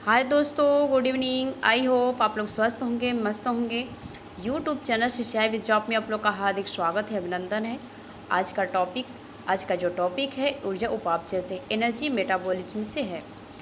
हाय दोस्तों, good evening. I hope आप लोग स्वस्थ होंगे, मस्त होंगे। YouTube channel Shiksha with job में आप लोग का हार्दिक स्वागत है, अभिनंदन है। आज का जो टॉपिक है ऊर्जा उपापचय से, एनर्जी मेटाबॉलिज्म से है।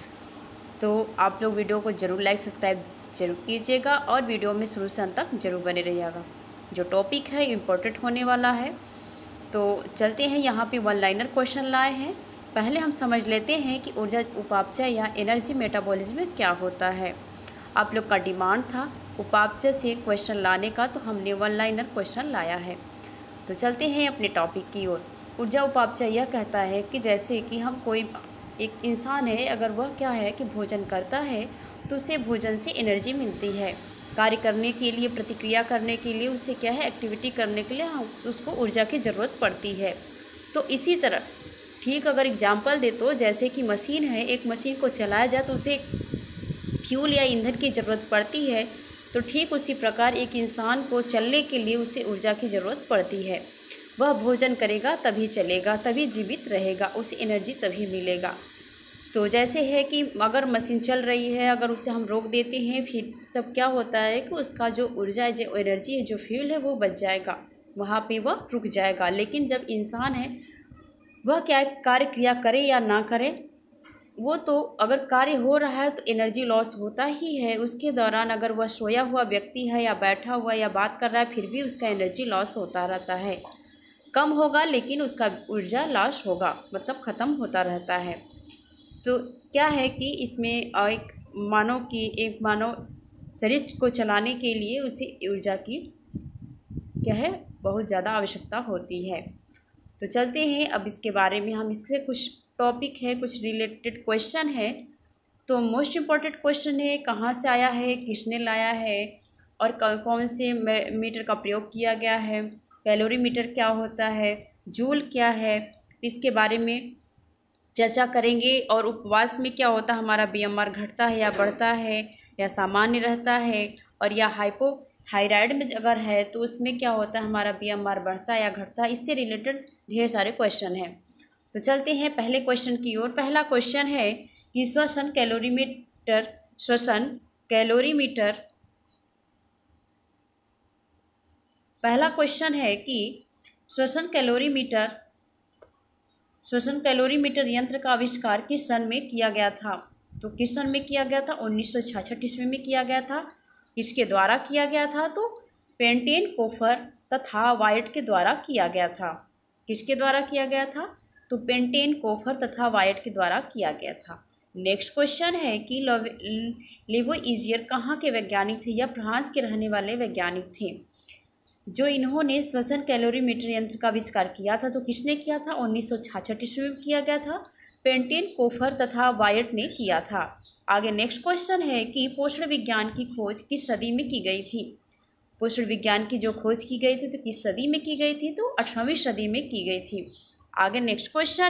तो आप लोग वीडियो को जरूर लाइक सब्सक्राइब जरूर कीजिएगा और वीडियो में शुरू से अंत तक जरूर बने रहिएगा। जो टॉपिक है इम्पोर्टेंट होने वाला है। तो चलते हैं, यहाँ पे वन लाइनर क्वेश्चन लाए हैं। पहले हम समझ लेते हैं कि ऊर्जा उपापचय या एनर्जी मेटाबॉलिज्म क्या होता है। आप लोग का डिमांड था उपापचय से क्वेश्चन लाने का, तो हमने वन लाइनर क्वेश्चन लाया है। तो चलते हैं अपने टॉपिक की ओर। ऊर्जा उपापचय यह कहता है कि जैसे कि हम कोई एक इंसान है, अगर वह क्या है कि भोजन करता है तो उसे भोजन से एनर्जी मिलती है। कार्य करने के लिए, प्रतिक्रिया करने के लिए, उसे क्या है एक्टिविटी करने के लिए उसको ऊर्जा की ज़रूरत पड़ती है। तो इसी तरह ठीक अगर एग्जाम्पल दे तो जैसे कि मशीन है, एक मशीन को चलाया जाए तो उसे फ्यूल या ईंधन की ज़रूरत पड़ती है। तो ठीक उसी प्रकार एक इंसान को चलने के लिए उसे ऊर्जा की ज़रूरत पड़ती है। वह भोजन करेगा तभी चलेगा, तभी जीवित रहेगा, उसे एनर्जी तभी मिलेगा। तो जैसे है कि अगर मशीन चल रही है, अगर उसे हम रोक देते हैं फिर तब क्या होता है कि उसका जो ऊर्जा है, जो एनर्जी है, जो फ्यूल है वो बच जाएगा, वहाँ पे वह रुक जाएगा। लेकिन जब इंसान है वह क्या कार्य क्रिया करे या ना करे, वो तो अगर कार्य हो रहा है तो एनर्जी लॉस होता ही है। उसके दौरान अगर वह सोया हुआ व्यक्ति है या बैठा हुआ या बात कर रहा है फिर भी उसका एनर्जी लॉस होता रहता है। कम होगा लेकिन उसका ऊर्जा लॉस होगा, मतलब ख़त्म होता रहता है। तो क्या है कि इसमें एक मानव शरीर को चलाने के लिए उसे ऊर्जा की क्या है बहुत ज़्यादा आवश्यकता होती है। तो चलते हैं अब इसके बारे में, हम इससे कुछ टॉपिक है, कुछ रिलेटेड क्वेश्चन है। तो मोस्ट इम्पॉर्टेंट क्वेश्चन है, कहाँ से आया है, किसने लाया है और कौन से मीटर का प्रयोग किया गया है, कैलोरी मीटर क्या होता है, जूल क्या है, इसके बारे में चर्चा करेंगे। और उपवास में क्या होता है, हमारा बीएमआर घटता है या बढ़ता है या सामान्य रहता है, और या हाइपोथायराइड में अगर है तो उसमें क्या होता है, हमारा बीएमआर बढ़ता है या घटता है। इससे रिलेटेड ढेर सारे क्वेश्चन हैं। तो चलते हैं पहले क्वेश्चन की ओर। पहला क्वेश्चन है कि श्वसन कैलोरीमीटर पहला क्वेश्चन है कि श्वसन कैलोरीमीटर यंत्र का आविष्कार किस सन में किया गया था। तो किस सन में किया गया था, 1966 ईस्वी में किया गया था। इसके द्वारा किया गया था तो पेंटेन, कोफर तथा वाइट के द्वारा किया गया था। किसके द्वारा किया गया था, तो पेंटेन, कोफर तथा वाइट के द्वारा किया गया था। नेक्स्ट क्वेश्चन है कि लेवोइजियर कहाँ के वैज्ञानिक थे या फ्रांस के रहने वाले वैज्ञानिक थे जो इन्होंने श्वसन कैलोरीमीटर यंत्र का आविष्कार किया था। तो किसने किया था, 1966 ईस्वी में किया गया था। पेंटेन, कोफर तथा वाइट ने किया था। आगे नेक्स्ट क्वेश्चन है कि पोषण विज्ञान की खोज किस सदी में की गई थी। पोषण विज्ञान की जो खोज की गई थी तो किस सदी में की गई थी, तो 18वीं सदी में की गई थी। आगे नेक्स्ट क्वेश्चन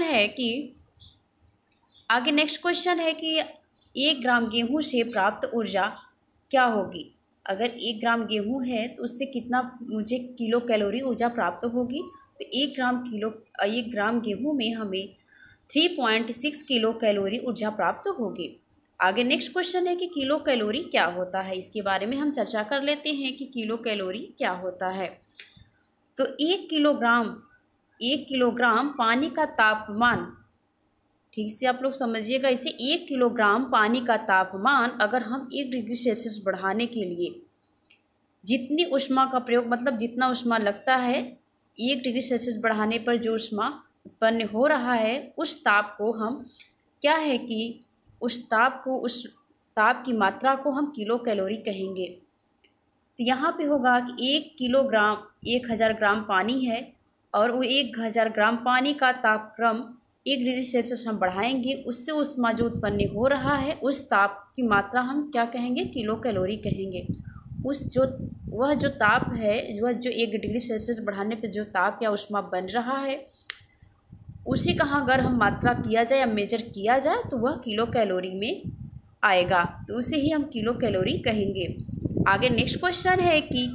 है कि 1 ग्राम गेहूं से प्राप्त ऊर्जा क्या होगी। अगर 1 ग्राम गेहूं है तो उससे कितना मुझे किलो कैलोरी ऊर्जा प्राप्त होगी, तो 1 ग्राम गेहूं में हमें 3.6 किलो कैलोरी ऊर्जा प्राप्त होगी। आगे नेक्स्ट क्वेश्चन है कि किलो कैलोरी क्या होता है। इसके बारे में हम चर्चा कर लेते हैं कि किलो कैलोरी क्या होता है। तो 1 किलोग्राम पानी का तापमान, ठीक से आप लोग समझिएगा इसे, 1 किलोग्राम पानी का तापमान अगर हम 1 डिग्री सेल्सियस बढ़ाने के लिए जितनी उष्मा का प्रयोग, मतलब जितना उष्मा लगता है 1 डिग्री सेल्सियस बढ़ाने पर जो उष्मा उत्पन्न हो रहा है, उस ताप को हम क्या है कि उस ताप की मात्रा को हम किलो कैलोरी कहेंगे। तो यहाँ पे होगा कि 1 किलोग्राम 1000 ग्राम पानी है और वो 1000 ग्राम पानी का तापक्रम 1 डिग्री सेल्सियस हम बढ़ाएंगे, उससे उष्मा जो उत्पन्न हो रहा है उस ताप की मात्रा हम क्या कहेंगे, किलो कैलोरी कहेंगे। वह जो ताप है, वह जो 1 डिग्री सेल्सियस बढ़ाने पर जो ताप या उष्मा बन रहा है उसी का अगर हम मात्रा किया जाए या मेजर किया जाए तो वह किलो कैलोरी में आएगा, तो उसे ही हम किलो कैलोरी कहेंगे। आगे नेक्स्ट क्वेश्चन है कि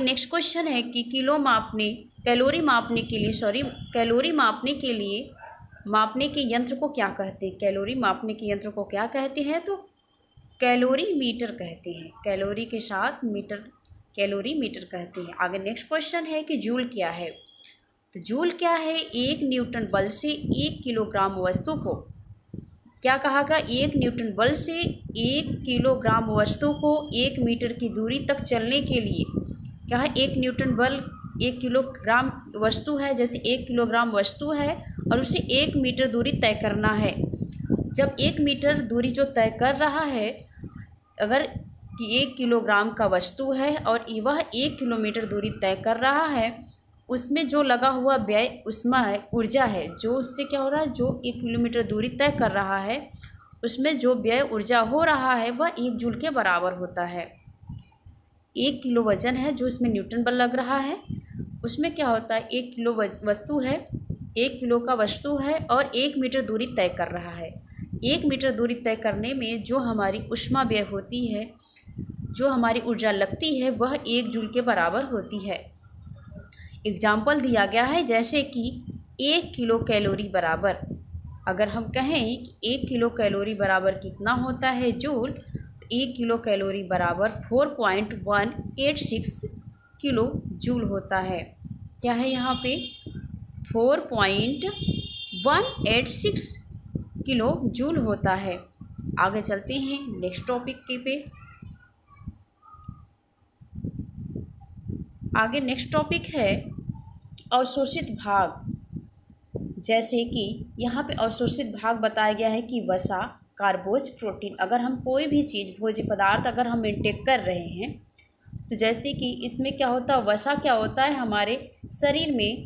कैलोरी मापने के लिए मापने के यंत्र को क्या कहते हैं? कैलोरी मापने के यंत्र को क्या कहते हैं? तो कैलोरी मीटर कहते हैं। कैलोरी के साथ मीटर, कैलोरी मीटर कहते हैं। आगे नेक्स्ट क्वेश्चन है कि जूल क्या है? तो जूल क्या है? 1 न्यूटन बल से 1 किलोग्राम वस्तु को, क्या कहा गया? 1 न्यूटन बल से 1 किलोग्राम वस्तु को 1 मीटर की दूरी तक चलने के लिए, क्या है? 1 न्यूटन बल 1 किलोग्राम वस्तु है, जैसे 1 किलोग्राम वस्तु है और उसे 1 मीटर दूरी तय करना है। जब 1 मीटर दूरी जो तय कर रहा है, अगर कि 1 किलोग्राम का वस्तु है और वह 1 किलोमीटर दूरी तय कर रहा है, उसमें जो लगा हुआ व्यय उष्मा है, ऊर्जा है, जो उससे क्या हो रहा है, जो 1 किलोमीटर दूरी तय कर रहा है उसमें जो व्यय ऊर्जा हो रहा है वह 1 जूल के बराबर होता है। 1 किलो वजन है जो इसमें न्यूटन बल लग रहा है, उसमें क्या होता है, 1 किलो वस्तु है, 1 किलो का वस्तु है और 1 मीटर दूरी तय कर रहा है। 1 मीटर दूरी तय करने में जो हमारी ऊष्मा व्यय होती है, जो हमारी ऊर्जा लगती है, वह 1 जूल के बराबर होती है। एग्जाम्पल दिया गया है, जैसे कि 1 किलो कैलोरी बराबर, अगर हम कहें कि 1 किलो कैलोरी बराबर कितना होता है जूल, 1 किलो कैलोरी बराबर 4.186 किलो जूल होता है। क्या है यहाँ पे? 4.186 किलो जूल होता है। आगे चलते हैं नेक्स्ट टॉपिक के पे। आगे नेक्स्ट टॉपिक है अवशोषित भाग। जैसे कि यहाँ पे अवशोषित भाग बताया गया है कि वसा, कार्बोज, प्रोटीन। अगर हम कोई भी चीज़, भोज्य पदार्थ अगर हम इंटेक कर रहे हैं, तो जैसे कि इसमें क्या होता है, वसा क्या होता है, हमारे शरीर में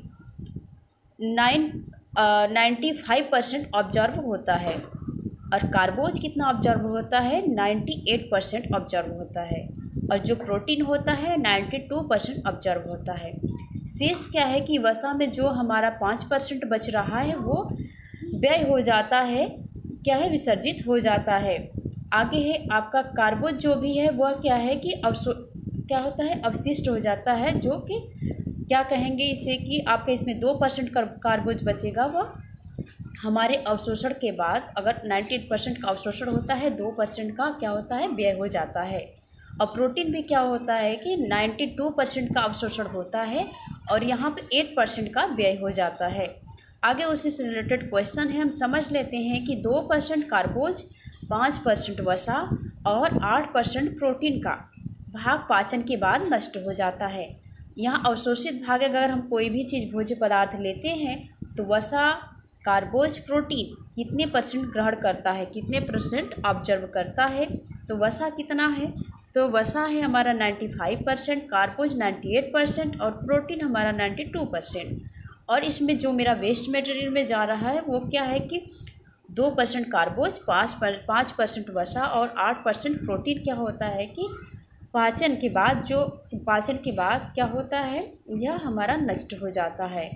95% ऑब्जर्व होता है और कार्बोज कितना ऑब्जर्व होता है, 98% ऑब्जर्व होता है और जो प्रोटीन होता है 92% ऑब्जर्व होता है। शेष क्या है कि वसा में जो हमारा 5% बच रहा है वो व्यय हो जाता है, क्या है, विसर्जित हो जाता है। आगे है आपका कार्बोज, जो भी है वह क्या है कि क्या होता है, अवशिष्ट हो जाता है, जो कि क्या कहेंगे इसे कि आपके इसमें 2% कार्बोज बचेगा, वह हमारे अवशोषण के बाद, अगर 98% का अवशोषण होता है, 2% का क्या होता है, व्यय हो जाता है। और प्रोटीन भी क्या होता है कि 92% का अवशोषण होता है और यहाँ पे 8% का व्यय हो जाता है। आगे उसी से रिलेटेड क्वेश्चन है, हम समझ लेते हैं कि 2% कार्बोज, 5% वसा और 8% प्रोटीन का भाग पाचन के बाद नष्ट हो जाता है। यहाँ अवशोषित भाग, अगर हम कोई भी चीज़, भोज्य पदार्थ लेते हैं, तो वसा, कार्बोज, प्रोटीन कितने % ग्रहण करता है, कितने % ऑब्जर्व करता है। तो वसा कितना है, तो वसा है हमारा 95%, कार्बोज 98% और प्रोटीन हमारा 92%। और इसमें जो मेरा वेस्ट मटेरियल में जा रहा है वो क्या है कि 2% कार्बोज, 5% वसा और 8% प्रोटीन क्या होता है कि पाचन के बाद क्या होता है, यह हमारा नष्ट हो जाता है।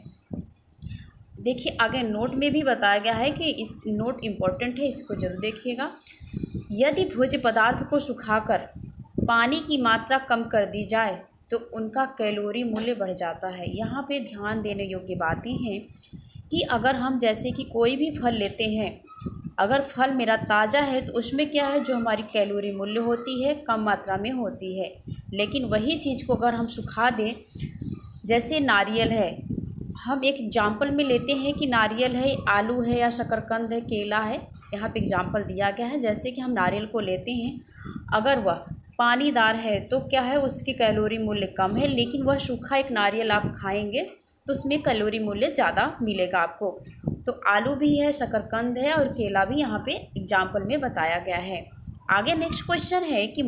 देखिए आगे नोट में भी बताया गया है कि इस नोट इम्पोर्टेंट है, इसको जरूर देखिएगा। यदि भोज्य पदार्थ को सुखाकर पानी की मात्रा कम कर दी जाए तो उनका कैलोरी मूल्य बढ़ जाता है। यहाँ पे ध्यान देने योग्य बातें हैं कि अगर हम जैसे कि कोई भी फल लेते हैं, अगर फल मेरा ताज़ा है तो उसमें क्या है, जो हमारी कैलोरी मूल्य होती है कम मात्रा में होती है। लेकिन वही चीज़ को अगर हम सुखा दें, जैसे नारियल है, हम एक एग्जाम्पल में लेते हैं कि नारियल है, आलू है या शकरकंद है, केला है, यहाँ पे एग्जाम्पल दिया गया है। जैसे कि हम नारियल को लेते हैं, अगर वह पानीदार है तो क्या है, उसकी कैलोरी मूल्य कम है, लेकिन वह सूखा एक नारियल आप खाएंगे तो उसमें कैलोरी मूल्य ज़्यादा मिलेगा आपको। तो आलू भी है, शकरकंद है और केला भी यहाँ पे एग्जाम्पल में बताया गया है। आगे नेक्स्ट क्वेश्चन है कि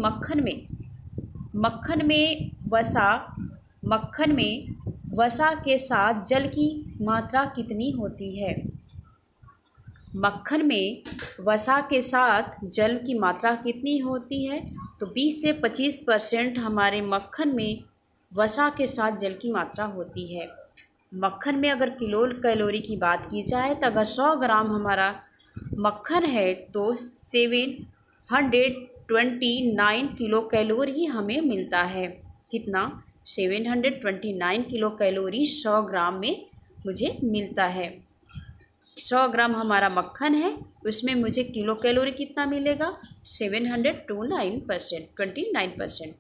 मक्खन में वसा के साथ जल की मात्रा कितनी होती है। मक्खन में वसा के साथ जल की मात्रा कितनी होती है, तो 20 से 25% हमारे मक्खन में वसा के साथ जल की मात्रा होती है। मक्खन में अगर किलो कैलोरी की बात की जाए तो अगर 100 ग्राम हमारा मक्खन है तो 729 किलो कैलोरी हमें मिलता है। कितना, 729 किलो कैलोरी 100 ग्राम में मुझे मिलता है। 100 ग्राम हमारा मक्खन है, उसमें मुझे किलो कैलोरी कितना मिलेगा? 729%।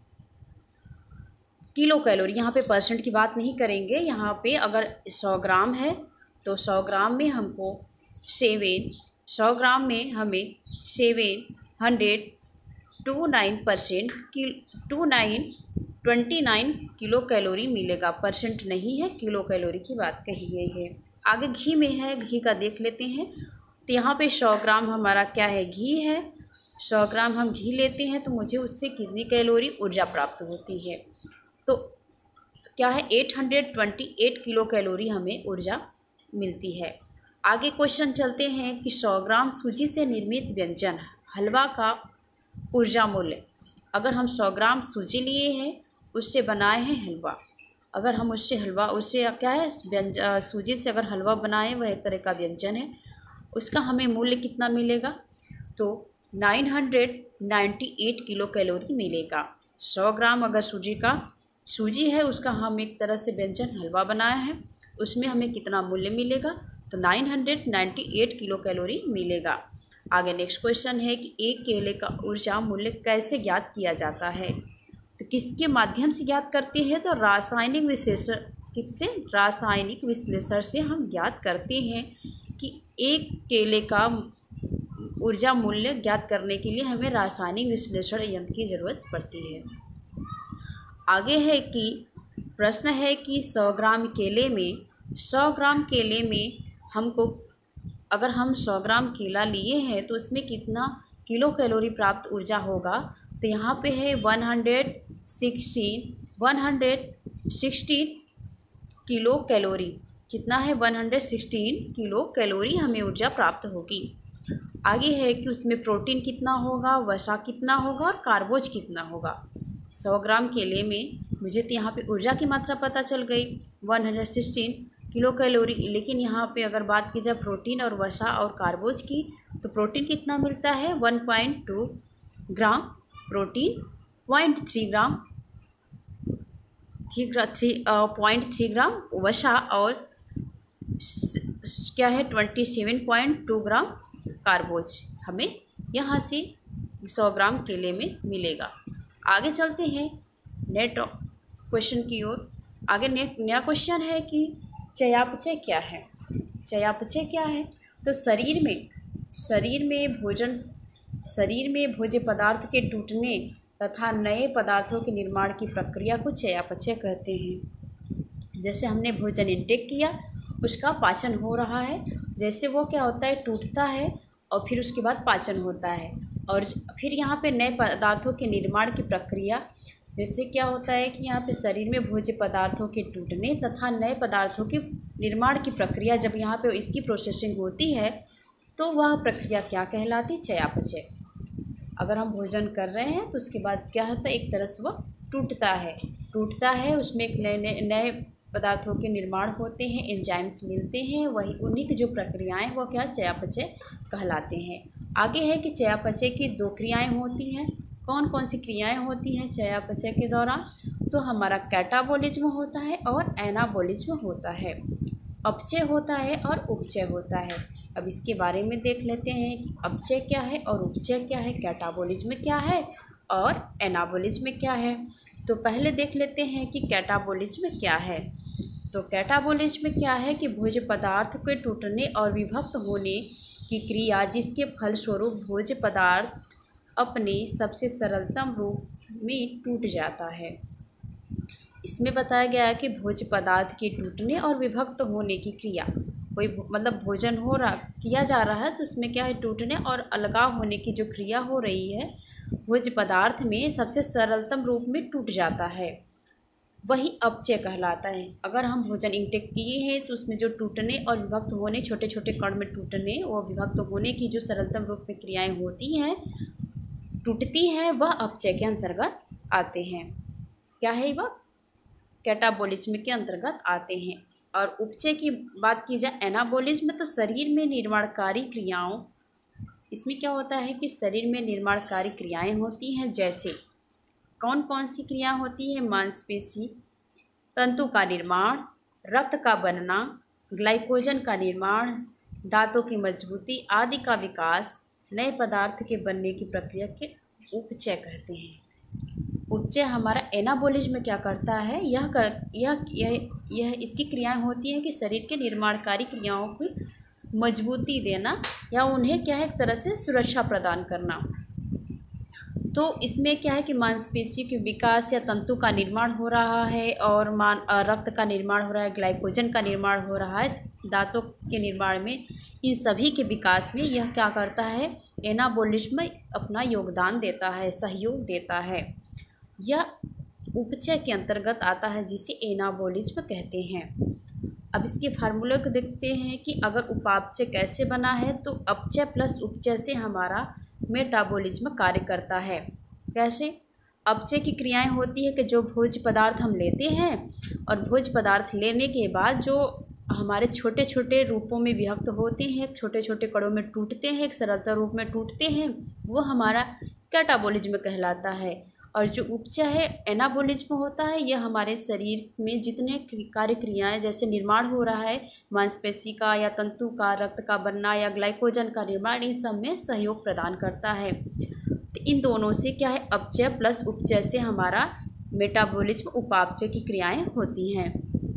किलो कैलोरी, यहाँ पे परसेंट की बात नहीं करेंगे। यहाँ पे अगर 100 ग्राम है तो 100 ग्राम में हमको 100 ग्राम में हमें 729% 29 किलो कैलोरी मिलेगा। परसेंट नहीं है, किलो कैलोरी की बात कही गई है। आगे घी में है, घी का देख लेते हैं। तो यहाँ पे 100 ग्राम हमारा क्या है? घी है। 100 ग्राम हम घी लेते हैं तो मुझे उससे कितनी कैलोरी ऊर्जा प्राप्त होती है? तो क्या है? 828 किलो कैलोरी हमें ऊर्जा मिलती है। आगे क्वेश्चन चलते हैं कि 100 ग्राम सूजी से निर्मित व्यंजन हलवा का ऊर्जा मूल्य। अगर हम 100 ग्राम सूजी लिए हैं, उससे बनाए हैं हलवा, अगर हम उससे क्या है सूजी से अगर हलवा बनाएं, वह एक तरह का व्यंजन है, उसका हमें मूल्य कितना मिलेगा? तो 998 किलो कैलोरी मिलेगा। 100 ग्राम अगर सूजी है, उसका हम एक तरह से व्यंजन हलवा बनाया है, उसमें हमें कितना मूल्य मिलेगा? तो 998 किलो कैलोरी मिलेगा। आगे नेक्स्ट क्वेश्चन है कि एक केले का ऊर्जा मूल्य कैसे ज्ञात किया जाता है? तो किसके माध्यम से ज्ञात करते हैं? तो रासायनिक विश्लेषण से हम ज्ञात करते हैं कि एक केले का ऊर्जा मूल्य ज्ञात करने के लिए हमें रासायनिक विश्लेषण यंत्र की ज़रूरत पड़ती है। आगे है कि प्रश्न है कि 100 ग्राम केले में हमको, अगर हम 100 ग्राम केला लिए हैं तो उसमें कितना किलो कैलोरी प्राप्त ऊर्जा होगा? तो यहाँ पे है 116 किलो कैलोरी। कितना है? 116 किलो कैलोरी हमें ऊर्जा प्राप्त होगी। आगे है कि उसमें प्रोटीन कितना होगा, वसा कितना होगा और कार्बोज कितना होगा। 100 ग्राम केले में मुझे तो यहाँ पे ऊर्जा की मात्रा पता चल गई 116 किलो कैलोरी, लेकिन यहाँ पे अगर बात की जाए प्रोटीन और वसा और कार्बोज की, तो प्रोटीन कितना मिलता है? 1.2 ग्राम प्रोटीन, 0.3 ग्राम 0.3 ग्राम वसा और क्या है 27.2 ग्राम कार्बोज हमें यहाँ से 100 ग्राम केले में मिलेगा। आगे चलते हैं नेक्स्ट क्वेश्चन की ओर। आगे नया क्वेश्चन है कि चयापचय क्या है? चयापचय क्या है? तो शरीर में भोज्य पदार्थ के टूटने तथा नए पदार्थों के निर्माण की प्रक्रिया को चयापचय कहते हैं। जैसे हमने भोजन इंटेक किया, उसका पाचन हो रहा है, जैसे वो क्या होता है? टूटता है और फिर उसके बाद पाचन होता है। और फिर यहाँ पे नए पदार्थों के निर्माण की प्रक्रिया, जैसे क्या होता है कि यहाँ पे शरीर में भोज्य पदार्थों के टूटने तथा नए पदार्थों के निर्माण की प्रक्रिया, जब यहाँ पे इसकी प्रोसेसिंग होती है तो वह प्रक्रिया क्या कहलाती? चयापचय। अगर हम भोजन कर रहे हैं तो उसके बाद क्या होता है? एक तरह से वह टूटता है, उसमें एक नए पदार्थों के निर्माण होते हैं, एंजाइम्स मिलते हैं, वही उन्हीं की जो प्रक्रियाएं वो क्या चयापचय कहलाते हैं। आगे है कि चयापचय की 2 क्रियाएं होती हैं। कौन कौन सी क्रियाएं होती हैं चयापचय के दौरान? तो हमारा कैटाबॉलिज्म होता है और एनाबॉलिज्म होता है, अपचय होता है और उपचय होता है। अब इसके बारे में देख लेते हैं कि अपचय क्या है और उपचय क्या है, कैटाबॉलिज्म क्या है और एनाबॉलिज्म क्या है। तो पहले देख लेते हैं कि कैटाबॉलिज्म क्या है। तो कैटाबॉलिज्म क्या है कि भोज्य पदार्थ के टूटने और विभक्त होने की क्रिया, जिसके फलस्वरूप भोज्य पदार्थ अपने सबसे सरलतम रूप में टूट जाता है। इसमें बताया गया है कि भोज्य पदार्थ के टूटने और विभक्त होने की क्रिया, कोई मतलब भोजन किया जा रहा है तो उसमें क्या है? टूटने और अलगाव होने की जो क्रिया हो रही है, भोज्य पदार्थ में सबसे सरलतम रूप में टूट जाता है, वही अपचय कहलाता है। अगर हम भोजन इंटेक किए हैं तो उसमें जो टूटने और विभक्त होने, छोटे छोटे कण में टूटने और विभक्त होने की जो सरलतम रूप में क्रियाएं होती हैं, टूटती हैं, वह अपचय के अंतर्गत आते हैं। क्या है वह? कैटाबॉलिज्म के अंतर्गत आते हैं। और उपचय की बात की जाए, एनाबॉलिज्म, तो शरीर में निर्माणकारी क्रियाओं, इसमें क्या होता है कि शरीर में निर्माणकारी क्रियाएं होती हैं। जैसे कौन कौन सी क्रिया होती है? मांसपेशी तंतु का निर्माण, रक्त का बनना, ग्लाइकोजन का निर्माण, दांतों की मजबूती आदि का विकास नए पदार्थ के बनने की प्रक्रिया के उपचय कहते हैं। उपचय हमारा एनाबॉलिज्म क्या करता है, यह इसकी क्रियाएं होती हैं कि शरीर के निर्माणकारी क्रियाओं को मजबूती देना या उन्हें क्या है, एक तरह से सुरक्षा प्रदान करना। तो इसमें क्या है कि मांसपेशी के विकास या तंतु का निर्माण हो रहा है और रक्त का निर्माण हो रहा है, ग्लाइकोजन का निर्माण हो रहा है दांतों के निर्माण में। इन सभी के विकास में यह क्या करता है, एनाबॉलिज्म अपना योगदान देता है, सहयोग देता है। यह उपचय के अंतर्गत आता है जिसे एनाबॉलिज्म कहते हैं। अब इसके फार्मूले को देखते हैं कि अगर उपापचय कैसे बना है, तो अपचय प्लस उपचय से हमारा मेटाबॉलिज्म कार्य करता है। कैसे? अपचय की क्रियाएं होती है कि जो भोज्य पदार्थ हम लेते हैं और भोज्य पदार्थ लेने के बाद जो हमारे छोटे छोटे रूपों में विभक्त होते हैं, छोटे छोटे कणों में टूटते हैं, एक सरलता रूप में टूटते हैं, वो हमारा कैटाबॉलिज्म कहलाता है। और जो उपचय है, एनाबॉलिज्म होता है, यह हमारे शरीर में जितने कार्य क्रियाएँ जैसे निर्माण हो रहा है मांसपेशी का या तंतु का, रक्त का बनना या ग्लाइकोजन का निर्माण, इन सब में सहयोग प्रदान करता है। तो इन दोनों से क्या है, अपचय प्लस उपचय से हमारा मेटाबॉलिज्म उपापचय की क्रियाएँ होती हैं।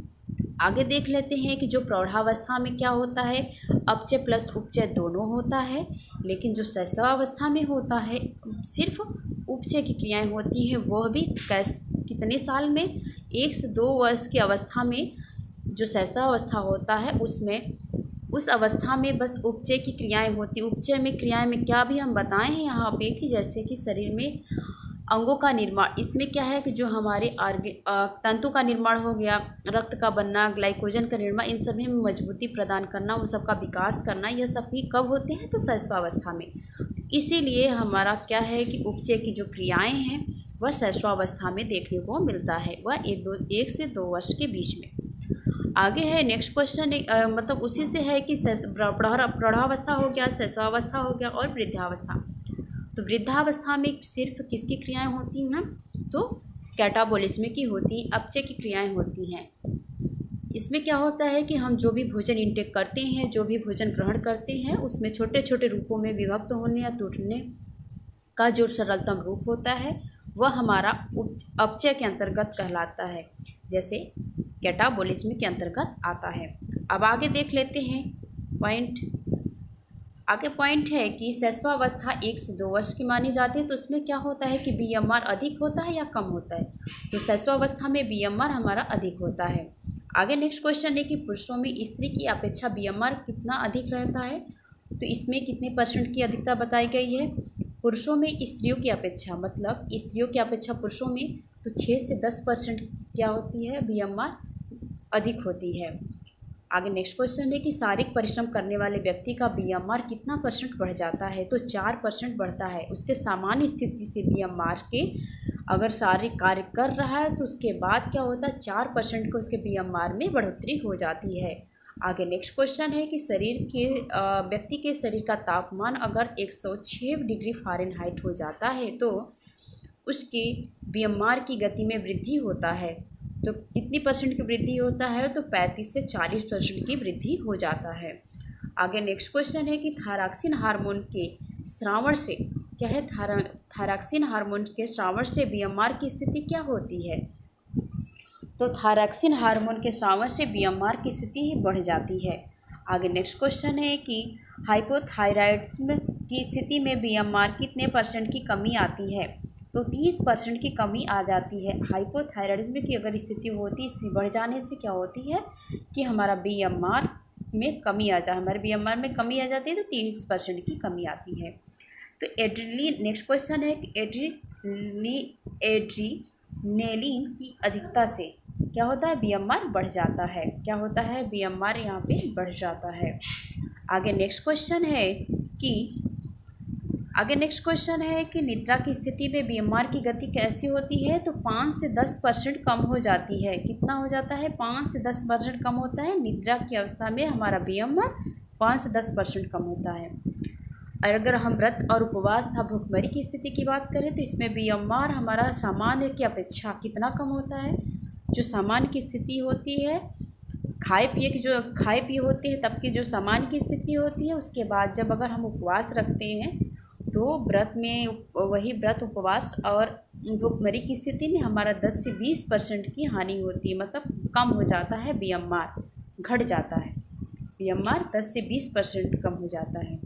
आगे देख लेते हैं कि जो प्रौढ़ावस्था में क्या होता है, अपचय प्लस उपचय दोनों होता है, लेकिन जो शैशवावस्था में होता है सिर्फ उपचय की क्रियाएं होती हैं। वह भी कितने साल में, 1 से 2 वर्ष की अवस्था में जो शैशवावस्था होता है उसमें, उस अवस्था में बस उपचय की क्रियाएं होती। उपचय में क्रियाएं में क्या भी हम बताएं हैं यहाँ पे कि जैसे कि शरीर में अंगों का निर्माण, इसमें क्या है कि जो हमारे तंतु का निर्माण हो गया, रक्त का बनना, ग्लाइकोजन का निर्माण, इन सभी में मजबूती प्रदान करना, उन सब का विकास करना, यह सभी कब होते हैं, तो शैशवावस्था में। इसीलिए हमारा क्या है कि उपचय की जो क्रियाएं हैं वह शैशवावस्था में देखने को मिलता है, वह 1 से 2 वर्ष के बीच में। आगे है नेक्स्ट क्वेश्चन, मतलब उसी से है कि प्रौढ़ावस्था हो गया, शैशवावस्था हो गया और वृद्धावस्था। तो वृद्धावस्था में सिर्फ किसकी क्रियाएं होती हैं, तो कैटाबॉलिज्म की होती हैं, अपचय की क्रियाएं होती हैं। इसमें क्या होता है कि हम जो भी भोजन इंटेक करते हैं, जो भी भोजन ग्रहण करते हैं, उसमें छोटे छोटे रूपों में विभक्त होने या टूटने का जो सरलतम रूप होता है वह हमारा अपचय के अंतर्गत कहलाता है, जैसे कैटाबॉलिज्म के अंतर्गत आता है। अब आगे देख लेते हैं पॉइंट। आगे पॉइंट है कि शैशवावस्था 1 से 2 वर्ष की मानी जाती है। तो उसमें क्या होता है कि बीएमआर अधिक होता है या कम होता है, तो शैशवावस्था में बीएमआर हमारा अधिक होता है। आगे नेक्स्ट क्वेश्चन है कि पुरुषों में स्त्री की अपेक्षा बीएमआर कितना अधिक रहता है, तो इसमें कितने % की अधिकता बताई गई है। पुरुषों में स्त्रियों की अपेक्षा, मतलब स्त्रियों की अपेक्षा पुरुषों में तो 6 से 10% क्या होती है, बीएमआर अधिक होती है। आगे नेक्स्ट क्वेश्चन है कि शारीरिक परिश्रम करने वाले व्यक्ति का बीएमआर कितना % बढ़ जाता है, तो 4% बढ़ता है। उसके सामान्य स्थिति से बीएमआर के अगर शारीरिक कार्य कर रहा है तो उसके बाद क्या होता है, 4% को उसके बीएमआर में बढ़ोतरी हो जाती है। आगे नेक्स्ट क्वेश्चन है कि व्यक्ति के शरीर का तापमान अगर 106 डिग्री फ़ारेनहाइट हो जाता है तो उसके बीएमआर की गति में वृद्धि होता है। तो कितनी % की वृद्धि होता है, तो 35 से 40% की वृद्धि हो जाता है। आगे नेक्स्ट क्वेश्चन है कि थायरॉक्सिन हार्मोन के स्रावन से क्या है, थायरॉक्सिन हार्मोन के स्रावन से बीएमआर की स्थिति क्या होती है, तो थायरॉक्सिन हार्मोन के स्रावन से बीएमआर की स्थिति बढ़ जाती है। आगे नेक्स्ट क्वेश्चन है कि हाइपोथायराइडिज्म की स्थिति में बीएमआर कितने % की कमी आती है, तो 30% की कमी आ जाती है। हाइपोथायराइडिज्म की अगर स्थिति होती है, इससे बढ़ जाने से क्या होती है कि हमारा बीएमआर में कमी आ जाए, हमारे बीएमआर में कमी आ जाती है, तो 30% की कमी आती है। तो नेक्स्ट क्वेश्चन है कि एड्रीनेलिन की अधिकता से क्या होता है, बीएमआर बढ़ जाता है। क्या होता है, बीएमआर यहाँ पे बढ़ जाता है। आगे नेक्स्ट क्वेश्चन है कि निद्रा की स्थिति में बीएमआर की गति कैसी होती है, तो 5 से 10% कम हो जाती है। कितना हो जाता है, 5 से 10% कम होता है। निद्रा की अवस्था में हमारा बीएमआर 5 से 10% कम होता है। और अगर हम व्रत और उपवास तथा भूखमरी की स्थिति की बात करें तो इसमें बीएमआर हमारा सामान्य की अपेक्षा कितना कम होता है। जो सामान्य की स्थिति होती है, खाए पिए होते हैं तब की जो सामान्य की स्थिति होती है, उसके बाद जब अगर हम उपवास रखते हैं तो व्रत में वही व्रत उपवास और भूखमरी की स्थिति में हमारा 10 से 20% की हानि होती है, मतलब कम हो जाता है बीएमआर, घट जाता है बीएमआर 10 से 20% कम हो जाता है।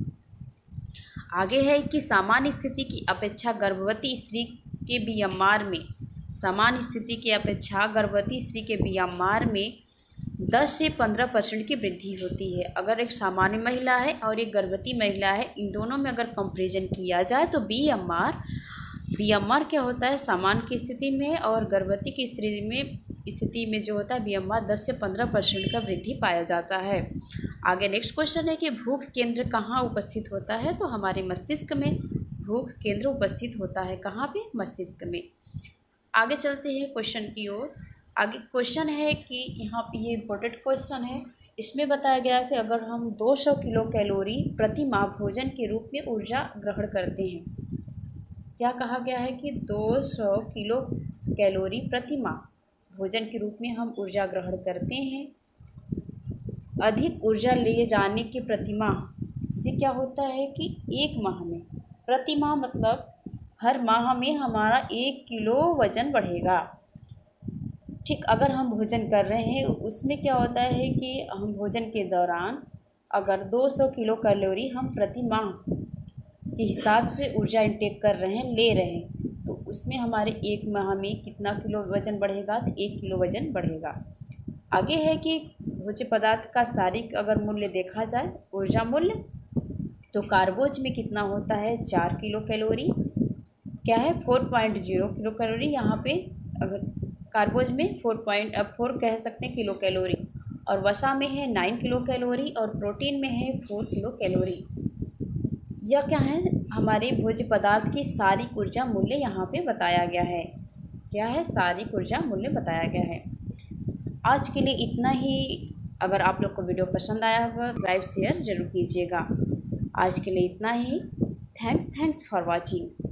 आगे है कि सामान्य स्थिति की अपेक्षा गर्भवती स्त्री के बीएमआर में, सामान्य स्थिति की अपेक्षा गर्भवती स्त्री के बीएमआर में 10 से 15% की वृद्धि होती है। अगर एक सामान्य महिला है और एक गर्भवती महिला है, इन दोनों में अगर कंपैरिजन किया जाए तो बीएमआर क्या होता है सामान्य की स्थिति में और गर्भवती की स्थिति में जो होता है बीएमआर 10 से 15% का वृद्धि पाया जाता है। आगे नेक्स्ट क्वेश्चन है कि भूख केंद्र कहाँ उपस्थित होता है, तो हमारे मस्तिष्क में भूख केंद्र उपस्थित होता है। कहाँ पे? मस्तिष्क में। आगे चलते हैं क्वेश्चन की ओर। आगे क्वेश्चन है कि यहाँ पे ये इम्पोर्टेंट क्वेश्चन है, इसमें बताया गया है कि अगर हम 200 किलो कैलोरी प्रति माह भोजन के रूप में ऊर्जा ग्रहण करते हैं, क्या कहा गया है कि 200 किलो कैलोरी प्रति माह भोजन के रूप में हम ऊर्जा ग्रहण करते हैं, अधिक ऊर्जा ले जाने के प्रतिमाह से क्या होता है कि एक माह में, प्रति माह मतलब हर माह में हमारा 1 किलो वज़न बढ़ेगा। ठीक, अगर हम भोजन कर रहे हैं उसमें क्या होता है कि हम भोजन के दौरान अगर 200 किलो कैलोरी हम प्रति माह के हिसाब से ऊर्जा इंटेक कर रहे हैं, ले रहे हैं, तो उसमें हमारे एक माह में कितना किलो वज़न बढ़ेगा, तो 1 किलो वज़न बढ़ेगा। आगे है कि भोज्य पदार्थ का शारीरिक अगर मूल्य देखा जाए, ऊर्जा मूल्य, तो कार्बोज में कितना होता है 4 किलो कैलोरी, क्या है 4.0 किलो कैलोरी, यहाँ पे अगर कार्बोज में 4 कह सकते हैं किलो कैलोरी, और वसा में है 9 किलो कैलोरी और प्रोटीन में है 4 किलो कैलोरी। यह क्या है हमारे भोज्य पदार्थ की शारीरिक ऊर्जा मूल्य यहाँ पे बताया गया है। क्या है? शारीरिक ऊर्जा मूल्य बताया गया है। आज के लिए इतना ही। अगर आप लोग को वीडियो पसंद आया होगा लाइक शेयर ज़रूर कीजिएगा। आज के लिए इतना ही। Thanks for watching.